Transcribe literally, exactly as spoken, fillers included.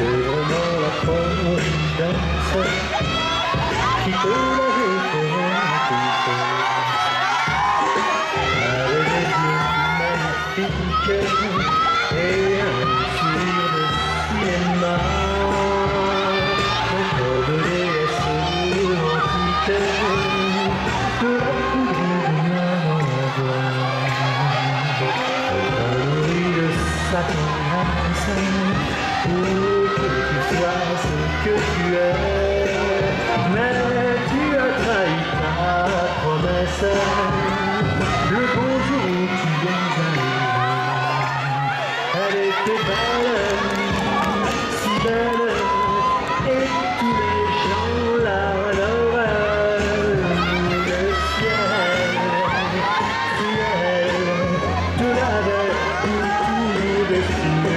c'est vraiment la providence qui te l'avait fait rencontrer. Avec des yeux magnifiques et un sourire de cinéma, ton corps de déesse antique, de la poudre de main dans la voix, un nourri de Satan pour que tu sois ce que tu es, mais tu as trahi ta promesse. Le beau jour où tu viens d'arriver, elle était belle, si belle, et tous les gens l'adoraient. Le ciel cruel te l'avait toujours destiné.